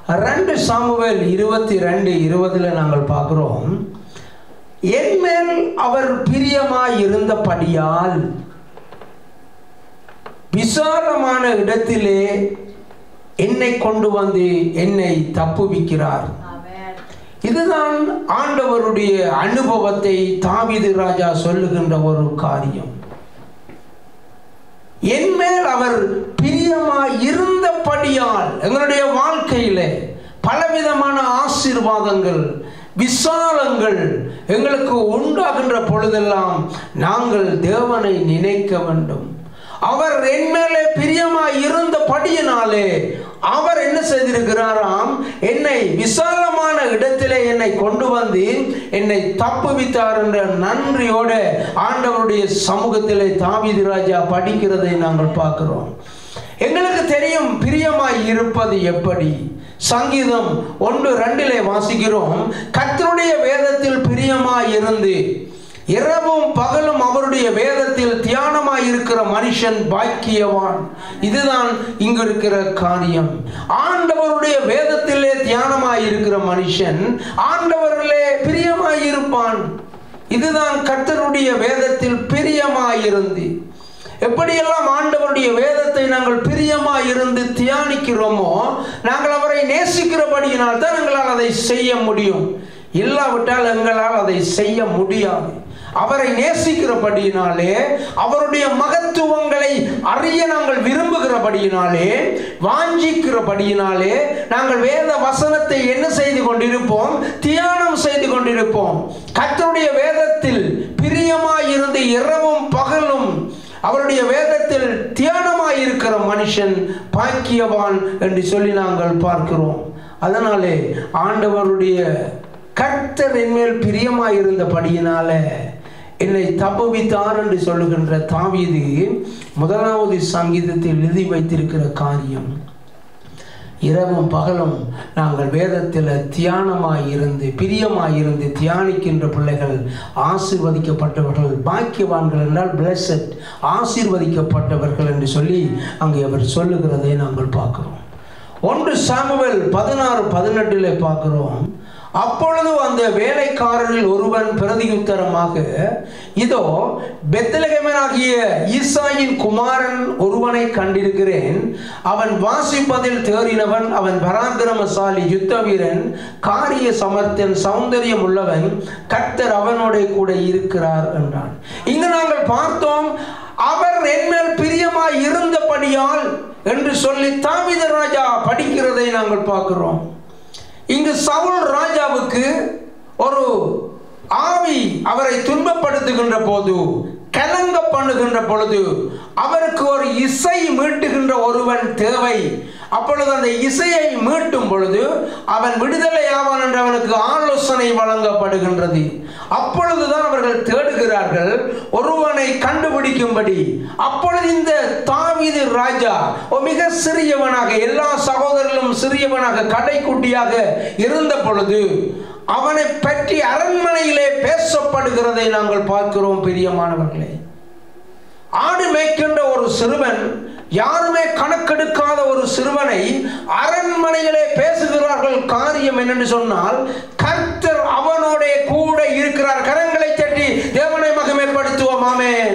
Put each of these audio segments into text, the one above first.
2 Samuel 22:20 நாங்கள் பார்க்கிறோம், என்மேல் அவர் பிரியமாய் இருந்தபடியால் விசாலமான இடத்திலே என்னை கொண்டு வந்து என்னை தப்புவிக்கிறார். இதுதான் ஆண்டவருடைய அனுபவத்தை தாவீது ராஜா சொல்லுகின்ற ஒரு காரியம். என்மேல் அவர் பிரியமாய் இருந்தபடியால் எங்களுடைய வாழ்க்கையில பலவிதமான ஆசீர்வாதங்கள், விசாலங்கள் எங்களுக்கு உண்டாகின்ற பொழுதெல்லாம் நாங்கள் தேவனை நினைக்க வேண்டும். அவர் என்மேலே பிரியமாய் இருந்தபடியினாலே அவர் என்ன செய்திருக்கிறாராம், என்னை விசாலமான இடத்திலே என்னை கொண்டு வந்து என்னை தப்புவித்தார் என்ற நன்றியோட ஆண்டவருடைய சமூகத்திலே தாவீது ராஜா படிக்கிறதை நாங்கள் பார்க்கிறோம். எங்களுக்கு தெரியும் பிரியமாய் இருப்பது எப்படி. சங்கீதம் 1:2 வாசிக்கிறோம், கர்த்தருடைய வேதத்தில் பிரியமாய் இருந்து இரவும் பகலும் அவருடைய வேதத்தில் தியானமாய் இருக்கிற மனுஷன் பாக்கியவான். இதுதான் இங்கு இருக்கிற காரியம். ஆண்டவருடைய வேதத்திலே தியானமாய் இருக்கிற மனுஷன் ஆண்டவரிலே பிரியமாய் இருப்பான். இதுதான் கர்த்தருடைய வேதத்தில் பிரியமாய் இருந்து. எப்படியெல்லாம் ஆண்டவருடைய வேதத்தை நாங்கள் பிரியமாய் இருந்து தியானிக்கிறோமோ, நாங்கள் அவரை நேசிக்கிறபடியினால் தான் எங்களால் அதை செய்ய முடியும். இல்லாவிட்டால் எங்களால் அதை செய்ய முடியாது. அவரை நேசிக்கிறபடியினாலே, அவருடைய மகத்துவங்களை அறிய நாங்கள் விரும்புகிறபடியினாலே, வாஞ்சிக்கிறபடியினாலே நாங்கள் வேத வசனத்தை என்ன செய்து கொண்டிருப்போம், தியானம் செய்து கொண்டிருப்போம். கர்த்தருடைய வேதத்தில் பிரியமாய் இருந்து இரவும் பகலும் அவருடைய வேதத்தில் தியானமாய் இருக்கிற மனுஷன் பாக்கியவான் என்று சொல்லி நாங்கள் பார்க்கிறோம். அதனாலே ஆண்டவருடைய கர்த்தர் என்மேல் பிரியமாய் இருந்தபடியினால என்னை தப்புவித்தார் என்று சொல்லுகின்ற தாவீது 1வது சங்கீதத்தில் எழுதி வைத்திருக்கிற காரியம், இரவும் பகலும் நாங்கள் வேதத்தில் தியானமாய் இருந்து பிரியமாய் இருந்து தியானிக்கின்ற பிள்ளைகள் ஆசீர்வதிக்கப்பட்டவர்கள், பாக்கியவான்கள் என்றால் பிளஸட், ஆசீர்வதிக்கப்பட்டவர்கள் என்று சொல்லி அங்கே அவர் சொல்லுகிறதை நாங்கள் பார்க்கிறோம். 1 சாமுவேல் 16:18 பார்க்கிறோம், அப்பொழுது அந்த வேலைக்காரரில் ஒருவன் பிரதியுத்தரமாக, இதோ பெத்லகேமனாகிய ஈசாயின் குமாரன் ஒருவனை கண்டிருக்கிறேன். அவன் வாசிப்பதில் தேறினவன், அவன் பராக்கிரமசாலி, யுத்த வீரன், காரிய சமர்த்தன், சௌந்தரியம் உள்ளவன், கர்த்தர் அவனோட கூட இருக்கிறார் என்றான். இங்கு நாங்கள் பார்த்தோம், அவர் என்மேல் பிரியமாய் இருந்தபடியால் என்று சொல்லி தாவீது ராஜா படிக்கிறதை நாங்கள் பார்க்கிறோம். இங்கு சவுல் ராஜாவுக்கு ஒரு ஆவி அவரை துன்பப்படுத்துகின்ற போது, கலங்க பண்ணுகின்ற பொழுது அவருக்கு ஒரு இசை மீட்டுகின்ற ஒருவன் தேவை. அப்பொழுது அந்த இசையை மீட்டும் பொழுது அவன் விடுதலை ஆவான் என்று அவனுக்கு ஆலோசனை வழங்கப்படுகின்றது. அப்பொழுதுதான் அவர்கள் தேடுகிறார்கள் ஒருவனை கண்டுபிடிக்கும்படி. அப்பொழுது இந்த தாவீது ராஜா மிக சிறியவனாக, எல்லா சகோதரர்களும் சிறியவனாக, கடைக்குட்டியாக இருந்த பொழுது அவனை பற்றி அரண்மனையிலே பேசப்படுகிறதை நாங்கள் பார்க்கிறோம். பிரியமானவர்களே, ஆடு மேய்க்கின்ற ஒரு சிறுவன், யாருமே கணக்கெடுக்காத ஒரு சிறுவனை அரண்மனையிலே பேசுகிறார்கள். காரியம் என்னென்று சொன்னால், கர்த்தர் அவனோட கூட இருக்கிறார். கரங்களை தட்டி தேவனை மகிமைப்படுத்துவோம். ஆமென்.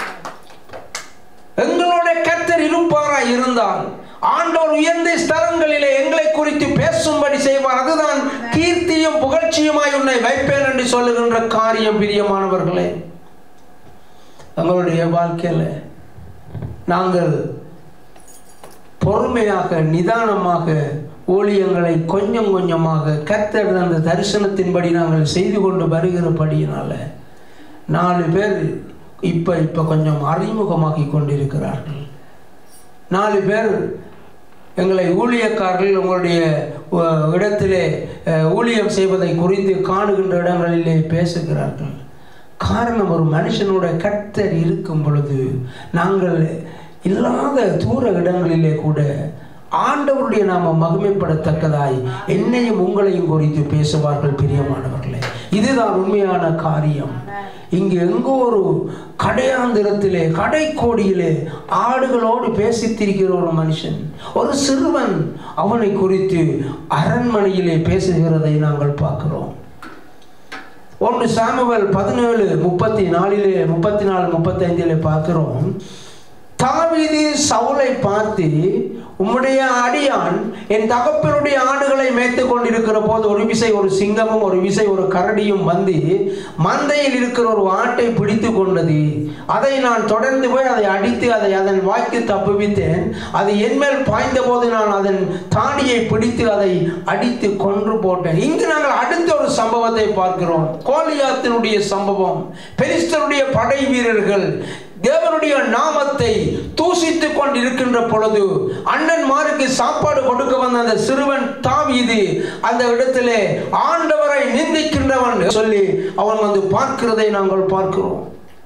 எங்களோட கர்த்தர் இருப்பாரா இருந்தால் ஆண்டவர் உயர்ந்த ஸ்தலங்களிலே எங்களை குறித்து பேசும்படி செய்வார். அதுதான் கீர்த்தியும் புகழ்ச்சியுமாய் உன்னை வைப்பேன் என்று சொல்லுகின்ற காரியம். பிரியமானவர்களே, எங்களுடைய வாழ்க்கையில் நாங்கள் பொறுமையாக, நிதானமாக ஊழியங்களை கொஞ்சம் கொஞ்சமாக கர்த்தர் அந்த தரிசனத்தின்படி நாங்கள் செய்து கொண்டு வருகிறபடியினால 4 பேர் இப்போ கொஞ்சம் அறிமுகமாகி கொண்டிருக்கிறார்கள். 4 பேர் எங்களை ஊழியக்காரர்கள் உங்களுடைய இடத்திலே ஊழியம் செய்வதை குறித்து காணுகின்ற இடங்களிலே பேசுகிறார்கள். காரணம், ஒரு மனுஷனோட கர்த்தர் இருக்கும் பொழுது நாங்கள் இல்லாத தூர இடங்களிலே கூட ஆண்டவருடைய நாம மகிமைப்படத்தக்கதாய் என்னையும் உங்களையும் குறித்து பேசுவார்கள். பிரியமானவர்களே, இதுதான் உண்மையான காரியம். இங்கு எங்கோ ஒரு கடையாந்திரத்திலே, கடைக்கோடியிலே ஆடுகளோடு பேசித்திருக்கிற ஒரு மனுஷன், ஒரு சிறுவன் அவனை குறித்து அரண்மனையிலே பேசுகிறதை நாங்கள் பார்க்கிறோம். 1 சாமுவேல் 17:34 34-35 பார்க்கிறோம். தாவீது சவுலை பார்த்து, உம்முடைய அடியான் என் தகப்பனுடைய ஆடுகளை மேய்த்து கொண்டிருக்கிற போது ஒரு விசை ஒரு சிங்கமும் ஒரு விசை ஒரு கரடியும் வந்து மந்தையில் இருக்கிற ஒரு ஆட்டை பிடித்து கொண்டது. அதை நான் தொடர்ந்து போய் அதை அடித்து அதை அதன் வாய்க்கு தப்புவித்தேன். அது என்மேல் பாய்ந்த போது நான் அதன் தாடியை பிடித்து அதை அடித்து கொன்று போட்டேன். இங்கு நாங்கள் அடுத்த ஒரு சம்பவத்தை பார்க்கிறோம். கோலியாத்தினுடைய சம்பவம். பெலிஸ்தருடைய படை வீரர்கள் தேவனுடைய நாமத்தை தூசித்துக் கொண்டிருக்கின்ற பொழுது அண்ணன்மாருக்கு சாப்பாடு கொடுக்க வந்த அந்த சிறுவன் தாவீது அந்த இடத்திலே ஆண்டவரை நிந்திக்கின்றவன் சொல்லி அவன் வந்து பார்க்கிறதை நாங்கள் பார்க்கிறோம்.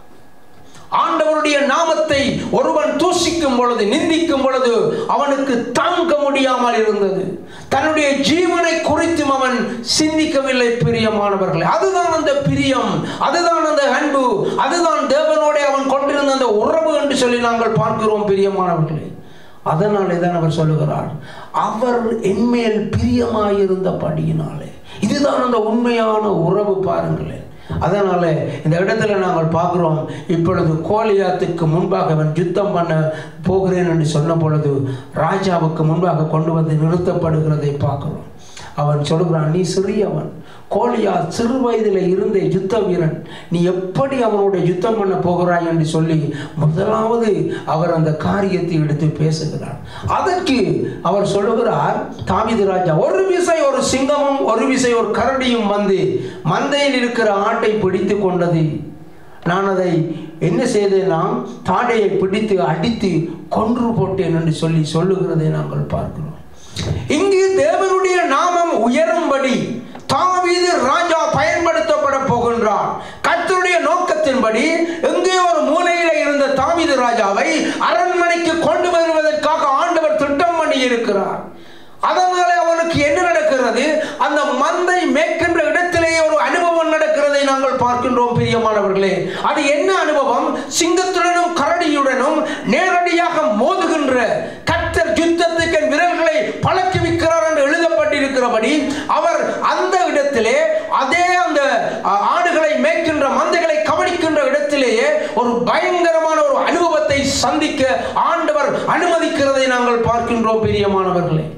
ஆண்டவருடைய நாமத்தை ஒருவன் தூசிக்கும் பொழுது, நிந்திக்கும் பொழுது அவனுக்கு தாங்க முடியாமல் இருந்தது. தன்னுடைய ஜீவனை குறித்தும் அவன் சிந்திக்கவில்லை. பிரியமானவர்களே, அதுதான் அந்த பிரியம், அதுதான் அந்த அன்பு, அதுதான் தேவனோட அவன் கொண்டிருந்த அந்த உறவு என்று சொல்லி நாங்கள் பார்க்கிறோம். பிரியமானவர்களே, அதனாலே தான் அவர் சொல்லுகிறார், அவர் என்மேல் பிரியமாயிருந்தபடியினாலே. இதுதான் அந்த உண்மையான உறவு. பாருங்களேன், அதனால இந்த இடத்துல நாங்கள் பார்க்கிறோம், இப்பொழுது கோலியாத்துக்கு முன்பாக அவன் யுத்தம் பண்ண போகிறேன் என்று சொன்ன பொழுது ராஜாவுக்கு முன்பாக கொண்டு வந்து நிறுத்தப்படுகிறதை பார்க்கிறோம். அவன் சொல்கிறான், நீ சிறியவன், கோலியாத் சிறு வயதில் இருந்த யுத்த வீரன், நீ எப்படி அவனுடைய யுத்தம் பண்ண போகிறாய் என்று சொல்லி முதலாவது அவர் அந்த காரியத்தை எடுத்து பேசுகிறார். அதற்கு அவர் சொல்லுகிறார், தாவீது ராஜா, ஒரு விசை ஒரு சிங்கமும் ஒரு விசை ஒரு கரடியும் வந்து மந்தையில் இருக்கிற ஆட்டை பிடித்து கொண்டது. நான் அதை என்ன செய்தேன்னா தாடையை பிடித்து அடித்து கொன்று போட்டேன் என்று சொல்லி சொல்லுகிறதை நாங்கள் பார்க்கிறோம். இங்கு தேவனுடைய நாமம் உயரும்படி தாவீது ராஜா பயன்படுத்தப்பட போகின்றார். கர்த்தருடைய நோக்கத்தின்படி எங்கே ஒரு மூலையில இருந்த தாவீது ராஜாவை அரண்மனைக்கு கொண்டு வருவதற்காக ஆண்டவர் திட்டம் பண்ணி இருக்கிறார். அதனால அவனுக்கு என்ன நடக்கிறது? அந்த மந்தை மேய்க்கின்ற இடத்திலேயே ஒரு அனுபவம் நடக்கிறதை நாங்கள் பார்க்கின்றோம். பிரியமானவர்களே, அது என்ன அனுபவம்? சிங்கத்துடனும் கரடியுடனும் நேரடியாக மோதுகின்ற கர்த்தர் யுத்தத்துக்கு விரல்களை பழக்குவிக்கிறார் என்று எழுதப்பட்டிருக்கிறபடி அவர் அந்த இடத்திலே அதே அந்த ஆடுகளை மேய்க்கின்ற மந்தைகளை கவனிக்கின்ற இடத்திலேயே ஒரு பயங்கரமான ஒரு அனுபவத்தை சந்திக்க ஆண்டவர் அனுமதிக்கிறதை நாங்கள் பார்க்கின்றோம். பிரியமானவர்களே,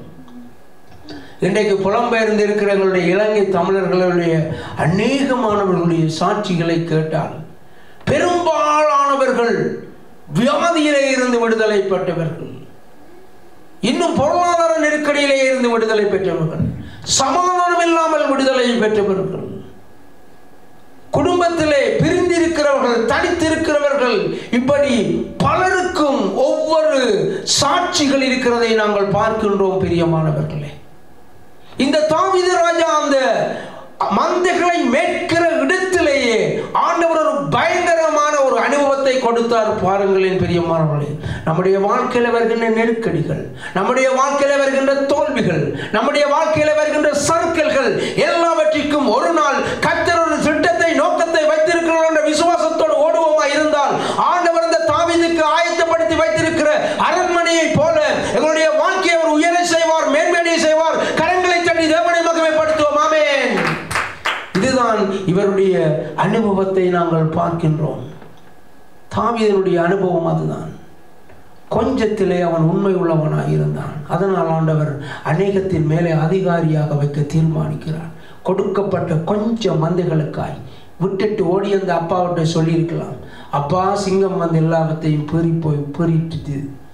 இன்றைக்கு புலம்பெயர்ந்து இருக்கிற எங்களுடைய இலங்கை தமிழர்களுடைய அநேகமானவர்களுடைய சாட்சிகளை கேட்டால் பெரும்பாலானவர்கள் வியாதியிலே இருந்து விடுதலை பெற்றவர்கள், இன்னும் பொருளாதார நெருக்கடியிலே இருந்து விடுதலை பெற்றவர்கள், சமாதானம் இல்லாமல் விடுதலை பெற்றவர்கள், குடும்பத்திலே பிரிந்திருக்கிறவர்கள், தனித்திருக்கிறவர்கள், இப்படி பலருக்கும் ஒவ்வொரு சாட்சிகள் இருக்கிறதை நாங்கள் பார்க்கின்றோம். பிரியமானவர்களே, இந்த தாவீது ராஜா அந்த மந்தைகளை மேய்க்கிற இடத்திலேயே ஆண்டவர் ஒரு பயங்கரமான ஒரு அனுபவத்தை கொடுத்தார். பாருங்களேன் பிரியமானவர்களே, நம்முடைய வாழ்க்கையில் வருகின்ற நெருக்கடிகள், நம்முடைய வாழ்க்கையில் வருகின்ற தோல்விகள், நம்முடைய வாழ்க்கையில் வருகின்ற சறுக்கல்கள் எல்லாவற்றிற்கும் ஒரு நாள் கர்த்தர் ஒரு திட்டத்தை நோக்கத்தை வைத்திருக்கிறார் என்ற விசுவாசத்தோடு ஓடுவோமா இருந்தால் ஆண்டவர் இந்த தாவீதுக்கு ஆயத்தப்படுத்தி வைத்திருக்கிற அரண்மனையை போல எங்களுடைய வாழ்க்கையை ஒரு உயர செய்வார், மேன்மையை செய்வார். கரங்களை தட்டி தேவனை மகிமைப்படுத்துவோம். ஆமென். இதுதான் இவருடைய அனுபவத்தை நாங்கள் பார்க்கின்றோம். தாவீதுடைய அனுபவம் அதுதான். கொஞ்சத்திலே அவன் உண்மை உள்ளவனாக இருந்தான். அதனால் ஆண்டவர் அநேகத்தின் மேலே அதிகாரியாக வைக்க தீர்மானிக்கிறார். கொடுக்கப்பட்ட கொஞ்சம் மந்தைகளுக்காய் விட்டுட்டு ஓடி அந்த அப்பாவிட்ட சொல்லியிருக்கலாம், அப்பா சிங்கம் வந்து எல்லாவற்றையும் பெறிட்டு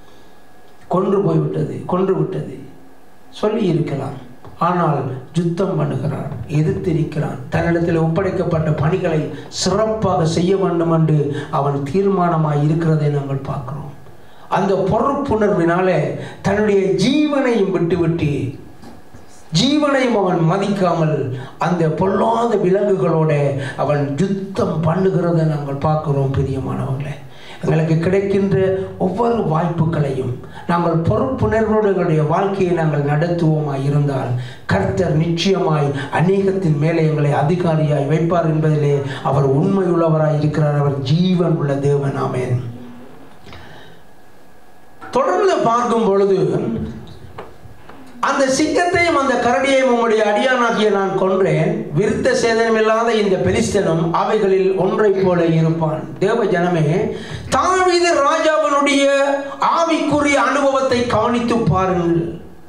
கொன்று விட்டது சொல்லி இருக்கலாம். ஆனால் யுத்தம் பண்ணுகிறான், எதிர்த்திருக்கிறான். தன்னிடத்தில் ஒப்படைக்கப்பட்ட பணிகளை சிறப்பாக செய்ய வேண்டும் என்று அவன் தீர்மானமாய் இருக்கிறதை நாங்கள் பார்க்கிறோம். அந்த பொறுப்புணர்வினாலே தன்னுடைய ஜீவனையும் விட்டுவிட்டு, ஜீவனையும் அவன் மதிக்காமல் அந்த பொல்லாத விலங்குகளோட அவன் யுத்தம் பண்ணுகிறதை நாங்கள் பார்க்கிறோம். பிரியமானவர்களே, எங்களுக்கு கிடைக்கின்ற ஒவ்வொரு வாய்ப்புகளையும் நாங்கள் பொறுப்புணர்வோடு எங்களுடைய வாழ்க்கையை நாங்கள் நடத்துவோமாய் இருந்தால் கர்த்தர் நிச்சயமாய் அநேகத்தின் மேலே எங்களை அதிகாரியாய் வைப்பார் என்பதிலே அவர் உண்மையுள்ளவராய் இருக்கிறார். அவர் ஜீவன் உள்ள தேவன். ஆமென். தொடர்ந்து பார்க்கும் பொழுது அந்த சிங்கத்தையும் அந்த கரடியையும் உம்முடைய அடியானாகிய நான் கொன்றேன், விருத்த சேதனமில்லாத இந்த பெலிஸ்தனும் அவைகளில் ஒன்றை போல இருப்பான். தேவ ஜனமே, தாவீது ராஜாவினுடைய ஆவிக்குரிய அனுபவத்தை கவனித்து பாருங்கள்.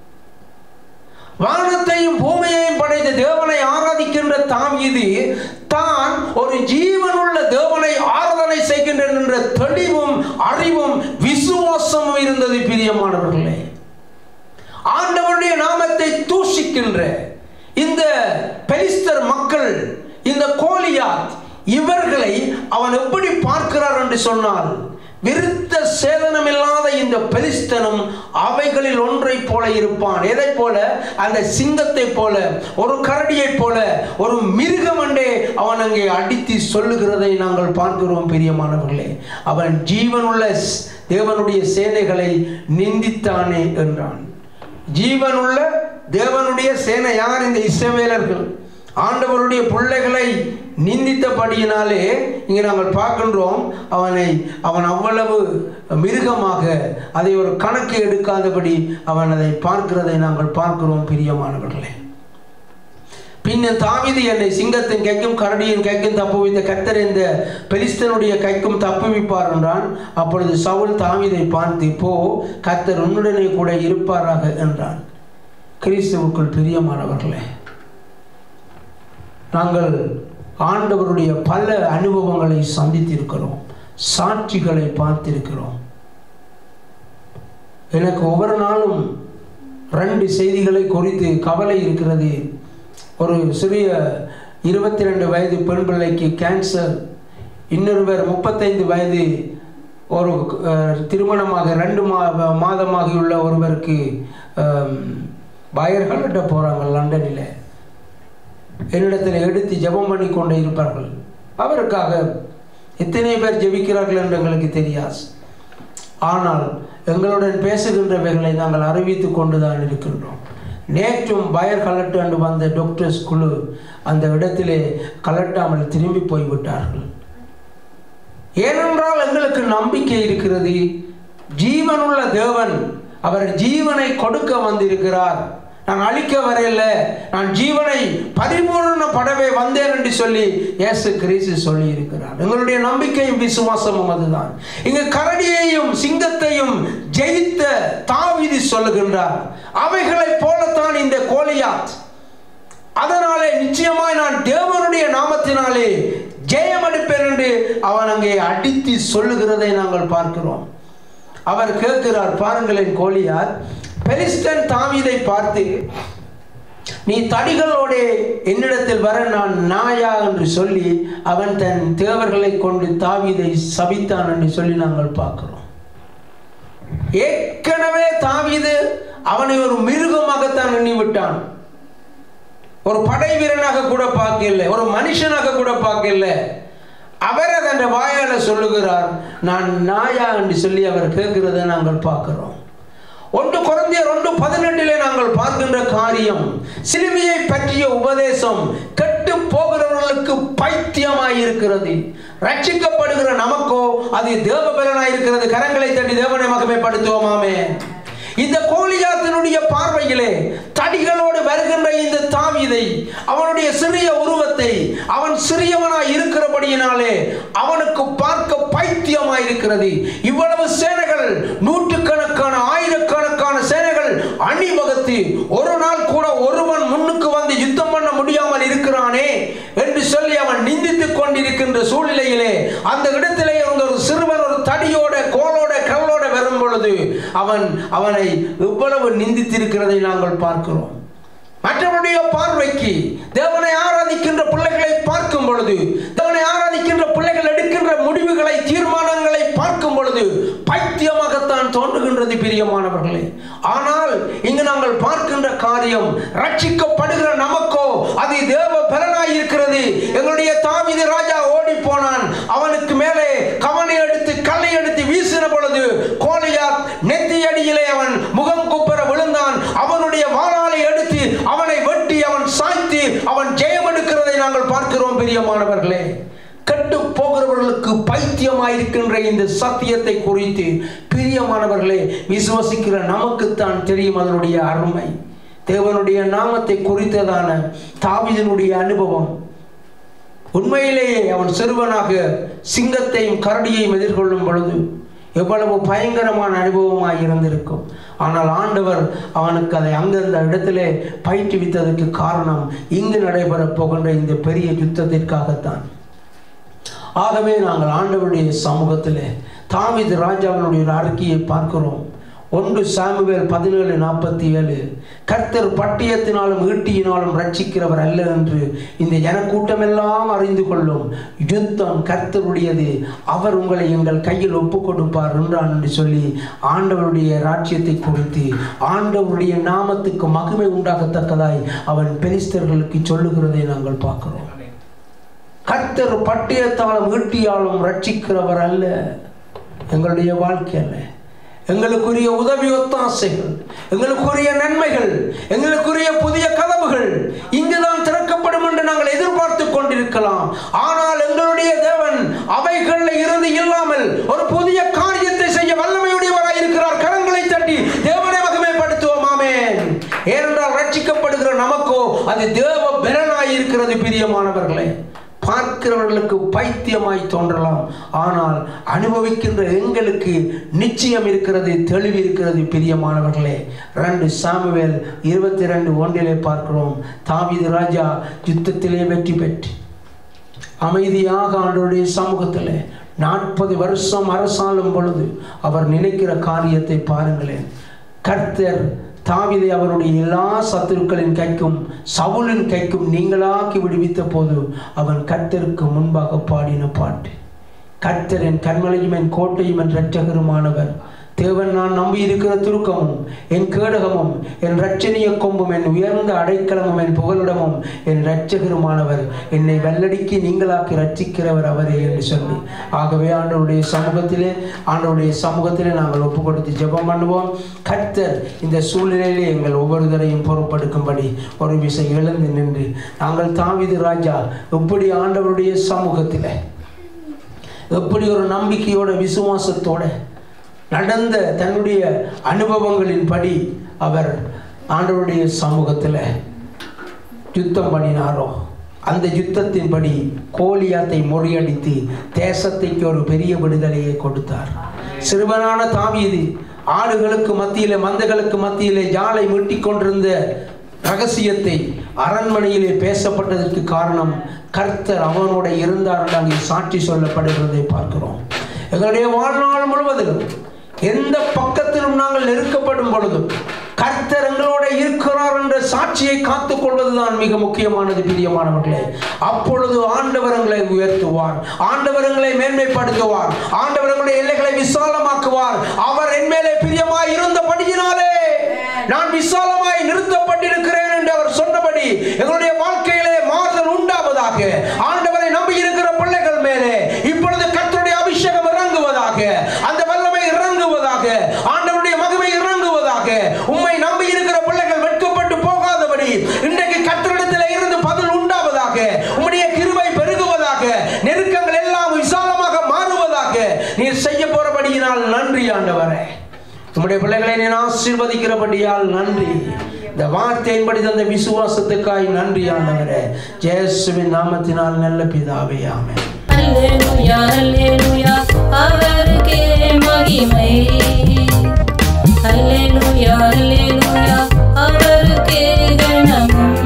வானத்தையும் பூமியையும் படைத்த தேவனை ஆராதிக்கின்ற தாவீது தான் ஒரு ஜீவனுள்ள தேவனை ஆராதனை செய்கின்றன என்ற தெளிவும் அறிவும் விசுவாசமும் இருந்தது. பிரியமானவர்களே, ஆண்டவருடைய நாமத்தை தூஷிக்கின்ற இந்த பெலிஸ்தர் மக்கள், இந்த கோலியாத், இவர்களை அவன் எப்படி பார்க்கிறார் என்று சொன்னால், விருத்த சேதனமில்லாத இந்த பெலிஸ்தனும் அவைகளில் ஒன்றை போல இருப்பான். எதை போல? அந்த சிங்கத்தை போல, ஒரு கரடியை போல, ஒரு மிருகம் என்றே அவன் அங்கே அடித்து சொல்லுகிறதை நாங்கள் பார்க்கிறோம். பிரியமானவர்களே, அவன் ஜீவனுள்ள தேவனுடைய சேனைகளை நிந்தித்தானே என்றான். ஜீவனுள்ள தேவனுடைய சேனை யார்? இந்த இஸ்ரவேலர்கள். ஆண்டவருடைய பிள்ளைகளை நிந்தித்தபடியினாலே இங்கே நாங்கள் பார்க்கின்றோம், அவன் அவ்வளவு மிருகமாக அதை ஒரு கணக்கு எடுக்காதபடி அவன் அதை பார்க்கிறதை நாங்கள் பார்க்கிறோம். பிரியமானவர்களே, பின்ன தாவீது என்னை சிங்கத்தின் கைக்கும் கரடியின் கைக்கும் தப்புவித்த கர்த்தர் இந்த பெலிஸ்தனுடைய கைக்கும் தப்புவிப்பார் என்றான். அப்பொழுது சவுல் தாவீதை பார்த்து, போ, கர்த்தர் உன்னுடனே கூட இருப்பாராக என்றான். கிறிஸ்துவுக்குள் பிரியமானவர்களே, நாங்கள் ஆண்டவருடைய பல அனுபவங்களை சந்தித்திருக்கிறோம், சாட்சிகளை பார்த்திருக்கிறோம். எனக்கு ஒவ்வொரு நாளும் 2 செய்திகளை குறித்து கவலை இருக்கிறது. ஒரு சிறிய 22 வயது பெண் பிள்ளைக்கு கேன்சர், இன்னொருவர் 35 வயது ஒரு திருமணமாக 2 மாதமாகியுள்ள ஒருவருக்கு பயர் கலட்ட போகிறாங்க லண்டனில். என்னிடத்தில் எடுத்து ஜெபம் பண்ணி கொண்டே இருப்பார்கள். அவருக்காக எத்தனை பேர் ஜெபிக்கிறார்கள் என்று எங்களுக்கு தெரியாது. ஆனால் எங்களுடன் பேசுகின்றவைகளை நாங்கள் அறிவித்து கொண்டுதான் இருக்கின்றோம். நேற்றும் பயர் கலட்டு என்று வந்த டாக்டர்ஸ் குழு அந்த இடத்திலே கலட்டாமல் திரும்பி போய்விட்டார்கள். ஏனென்றால் எங்களுக்கு நம்பிக்கை இருக்கிறது, ஜீவனுள்ள தேவன் அவர் ஜீவனை கொடுக்க வந்திருக்கிறார். நான் அழிக்க வரையில, நான் ஜீவனை பரிபூர்ணப்படவே வந்தேன் என்று சொல்லி இயேசு கிறிஸ்து சொல்லி இருக்கிறார். எங்களுடைய நம்பிக்கையும் விசுவாசமும் அதுதான். இங்கு கரடியையும் சிங்கத்தையும் ஜெயித்த தாவீது சொல்லுகின்றார், அவைகளை போலத்தான் இந்த கோலியாத். அதனாலே நிச்சயமாய் நான் தேவனுடைய நாமத்தினாலே ஜெயம் அடிப்பேன் என்று அவன் அங்கே அடித்து சொல்லுகிறதை நாங்கள் பார்க்கிறோம். அவர் கேட்கிறார், பாருங்களேன், கோலியாத் பெலிஸ்தன் தாவீதை பார்த்து, நீ தடிகளோட என்னிடத்தில் வர நான் நாயா என்று சொல்லி அவன் தன் தேவர்களை கொண்டு தாவீதை சபித்தான் என்று சொல்லி நாங்கள் பார்க்கிறோம். ஏற்கனவே தாவீது அவனை ஒரு மிருகமாகத்தான் எண்ணிவிட்டான். ஒரு படை வீரனாக கூட பார்க்கல, ஒரு மனுஷனாக கூட பார்க்கல. அவர் அதன் வாயால சொல்லுகிறார், நான் நாயா என்று சொல்லி அவர் கேட்கிறத நாங்கள் பார்க்கிறோம். 1 கொரிந்தியர் 1:18 நாங்கள் பார்க்கின்ற காரியம், சிலுவையை பற்றிய உபதேசம் கெட்டு போகிறவர்களுக்கு பைத்தியமாயிருக்கிறது, ரட்சிக்கப்படுகிற நமக்கோ அது தேவபலனாயிருக்கிறது. கரங்களை தட்டி தேவனை மகிமைப்படுத்துவோமாமே. இந்த கோலியாத்தினுடைய பார்வையிலே தடிகளோடு வருகின்ற இந்த தாவீதை, அவனுடைய சிறிய உருவத்தை, அவன் சிறியவனாய் இருக்கிறபடியினாலே அவனுக்கு பார்க்க பைத்தியமாய் இருக்கிறது. இவ்வளவு சேனைகள், நூற்றுக்கணக்கான ஆயிரக்கணக்கான சேனைகள் அணிவகுத்து ஒரு நாள் கூட ஒருவன் முன்னுக்கு வந்து யுத்தம் பண்ண முடியாமல் இருக்கிறானே என்று சொல்லி அவன் நிந்தித்துக் கொண்டிருக்கின்ற சூழ்நிலையிலே அந்த இடத்திலே ஒரு சிறுவன் ஒரு தடியோட கோலோட கல்லோட வரும் பொழுது அவனை இவ்வளவு நிந்தித்திருக்கிறதை நாங்கள் பார்க்கிறோம். மற்றவருடைய பார்வைக்கு தேவனை ஆராதிக்கின்ற பிள்ளைகளை பார்க்கும் பொழுது, தேவனை ஆராதிக்கின்ற பிள்ளைகள் எடுக்கின்ற முடிவுகளை, தீர்மானங்களை பார்க்கும் பொழுது பைத்தியமாகத்தான் தோன்றுகின்றது பிரியமானவர்களே. ஆனால் இங்கு நாங்கள் பார்க்கின்ற காரியம், ரட்சிக்கப்படுகிற நமக்கோ அது தேவ பலனாய் இருக்கிறது. எங்களுடைய தாவீது ராஜா ஓடி போனான், அவனுக்கு மேலே கவனை எடுத்து கல்லை எடுத்து வீசின பொழுது கோலியாத் நெத்தியடியிலே அவன் முகம் குப்புற விழுந்தான். அவனுடைய வாளாலை எடுத்து அவனை வெட்டி அவன் சாய்த்து அவன் ஜெயம் எடுக்கிறதை நாங்கள் பார்க்கிறோம் பிரியமானவர்களே. கெட்டு போகிறவர்களுக்கு பைத்தியமாயிருக்கின்ற இந்த சத்தியத்தை குறித்து பிரியமானவர்களே, விசுவசிக்கிற நமக்குத்தான் தெரியும் அதனுடைய அருமை. தேவனுடைய நாமத்தை குறித்ததான தாவீதினுடைய அனுபவம் உண்மையிலேயே அவன் சிறுவனாக சிங்கத்தையும் கரடியையும் எதிர்கொள்ளும் பொழுது எவ்வளவு பயங்கரமான அனுபவமாக இருந்திருக்கும். ஆனால் ஆண்டவர் அவனுக்கு அதை அங்கிருந்த இடத்திலே பயிற்றுவித்ததற்கு காரணம் இங்கு நடைபெறப் போகின்ற இந்த பெரிய யுத்தத்திற்காகத்தான். ஆகவே நாங்கள் ஆண்டவருடைய சமூகத்திலே தாவீது ராஜாவினுடைய ஒரு அறிக்கையை பார்க்கிறோம். 1 சாமுவேல் 17:47 கர்த்தர் பட்டயத்தினாலும் ஈட்டியினாலும் ரட்சிக்கிறவர் அல்ல என்று இந்த ஜனக்கூட்டமெல்லாம் அறிந்து கொள்ளும். யுத்தம் கர்த்தருடையது, அவர் உங்களை எங்கள் கையில் ஒப்பு கொடுப்பார் என்றான் என்று சொல்லி ஆண்டவருடைய ராஜ்யத்தை குறித்து ஆண்டவருடைய நாமத்துக்கு மகிமை உண்டாகத்தக்கதாய் அவன் பெலிஸ்தர்களுக்கு சொல்லுகிறதை நாங்கள் பார்க்கிறோம். கர்த்தர் பட்டயத்தாலும் ஈட்டியாலும் ரட்சிக்கிறவர் அல்ல. எங்களுடைய வாழ்க்கை அல்ல, எங்களுக்குரிய உதவி ஒத்தாசைகள், எங்களுக்குரிய நன்மைகள், எங்களுக்குரிய புதிய கதவுகள் இங்குதான் திறக்கப்படும் என்று நாங்கள் எதிர்பார்த்து கொண்டிருக்கலாம். ஆனால் எங்களுடைய தேவன் அவைகளில் இருந்து இல்லாமல் ஒரு புதிய காரியத்தை செய்ய வல்லமையுடையவராய் இருக்கிறார். கரங்களை தட்டி தேவனை மகிமைப்படுத்துவோம். ஆமென். ஏனென்றால் ரட்சிக்கப்படுகிற நமக்கோ அது தேவ பலனாய் இருக்கிறது. பிரியமானவர்களே, பார்க்கிறவர்களுக்கு பைத்தியமாய் தோன்றலாம், ஆனால் அனுபவிக்கின்ற எங்களுக்கு நிச்சயம் இருக்கிறது, தெளிவு இருக்கிறது. பிரியமானவர்களே, 2 சாமுவேல் 22:1 பார்க்கிறோம். தாவீது ராஜா யுத்தத்திலே வெற்றி பெற்று அமைதியாக ஆண்டவருடைய சமூகத்திலே 40 வருஷம் அரசாளும் பொழுது அவர் நினைக்கிற காரியத்தை பாருங்களேன். கர்த்தர் தாவீதை அவருடைய எல்லா சத்துருக்களின் கைக்கும் சவுலின் கைக்கும் நீங்களாக்கி விடுவித்த போது அவன் கர்த்தருக்கு முன்பாக பாடின பாட்டு, கர்த்தர் என் கண்மலையும் என் கோட்டையும் என் இரட்சகருமானவர், தேவன் நான் நம்பி இருக்கிற துருக்கமும் என் கேடகமும் என் இரட்சணிய கொம்பும் என் உயர்ந்த அடைக்கலமும் என் புகலிடமும் என் இரட்சகருமானவர், என்னை வெள்ளடிக்கு நீங்களாக்கி ரட்சிக்கிறவர் அவரே என்று சொல்லி. ஆகவே ஆண்டவருடைய சமூகத்திலே நாங்கள் ஒப்பு கொடுத்து ஜெபம் பண்ணுவோம். கர்த்தர் இந்த சூழ்நிலையிலே எங்கள் ஒவ்வொருவரையும் பொறுப்படுக்கும்படி ஒரு விசை எழுந்து நின்று நாங்கள் தாவீது ராஜா எப்படி ஆண்டவருடைய சமூகத்திலே எப்படி ஒரு நம்பிக்கையோட விசுவாசத்தோட நடந்த தன்னுடைய அனுபவங்களின்படி அவர் ஆண்டவருடைய சமூகத்தில் யுத்தம் பண்ணினாரோ, அந்த யுத்தத்தின்படி கோலியாத்தை முறியடித்து தேசத்தைக்கு ஒரு பெரிய விடுதலையை கொடுத்தார். சிறுவனான தாவீது ஆடுகளுக்கு மத்தியிலே மந்தைகளுக்கு மத்தியிலே ஜாலை மீட்டிக் கொண்டிருந்த ரகசியத்தை அரண்மனையிலே பேசப்பட்டதற்கு காரணம் கர்த்தர் அவனோட இருந்தார் என்று அங்கே சாட்சி சொல்லப்படுகிறதை பார்க்கிறோம். எங்களுடைய வாழ்நாள் முழுவதிலும் எந்த பக்கத்திலும் நாங்கள் நெருக்கப்படும் பொழுதும் கர்த்தர் எங்களோட இருக்கிறார் என்ற சாட்சியை காத்துக் கொள்வதுதான் மிக முக்கியமானது. பிரியமானவர்களே, அப்பொழுது ஆண்டவர் எங்களை உயர்த்துவார், ஆண்டவர் எங்களை மேன்மைப்படுத்துவார், ஆண்டவர் எங்களுடைய எல்லைகளை விசாலமாக்குவார். அவர் என் மேலே பிரியமாய் இருந்தபடியினாலே நான் விசாலமாய் நிறுத்தப்பட்டிருக்கிறேன் என்று அவர் சொன்னபடி எங்களுடைய வாழ்க்கையிலே மாறுதல் உண்டாவதாக. ஆண்டவரை நம்பி இருக்கிற பிள்ளைகள் மேலே இப்பொழுது கர்த்தருடைய அபிஷேகம் இறங்குவதாக, அந்த வல்லமை இறங்குவதாக, ஆண்டவருடைய மகிமை இறங்குவதாக. உம்மை நம்பி இருக்கிற பிள்ளைகள் வெட்கப்பட்டு போகாதபடி இன்றைக்கு கர்த்தரிடத்தில் இருந்து பதில் உண்டாவதாக, உம்முடைய கிருபை பெருகுவதாக, நெருக்கங்கள் எல்லாம் விசாலமாக மாறுவதாக. நீர் செய்ய போறபடியினால் நன்றி ஆண்டவரே. உம்முடைய பிள்ளைகளை நீர் ஆசீர்வதிக்கிறபடியால் நன்றி. இந்த வார்த்தையின்படி தந்த விசுவாசத்துக்காய் நன்றி ஆண்டவரே. இயேசுவின் நாமத்தினால் நல்ல பிதாவே, ஆமென். அல்லேலூயா அல்லேலூயா அவருக்கே மகிமை. அல்லேலூயா அல்லேலூயா அவருக்கே கனமும்.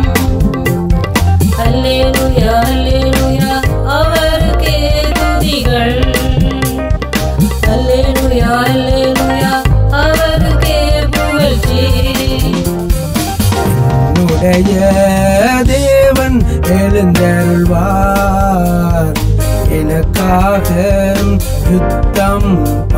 அல்லேலூயா அல்லேலூயா அவருக்கே துதிகள். அல்லேலூயா அல்லேலூயா அவருக்கே புகழ்ச்சி. உடைய தேவன் எழுந்தருள்வார், எனக்காக யுத்தம்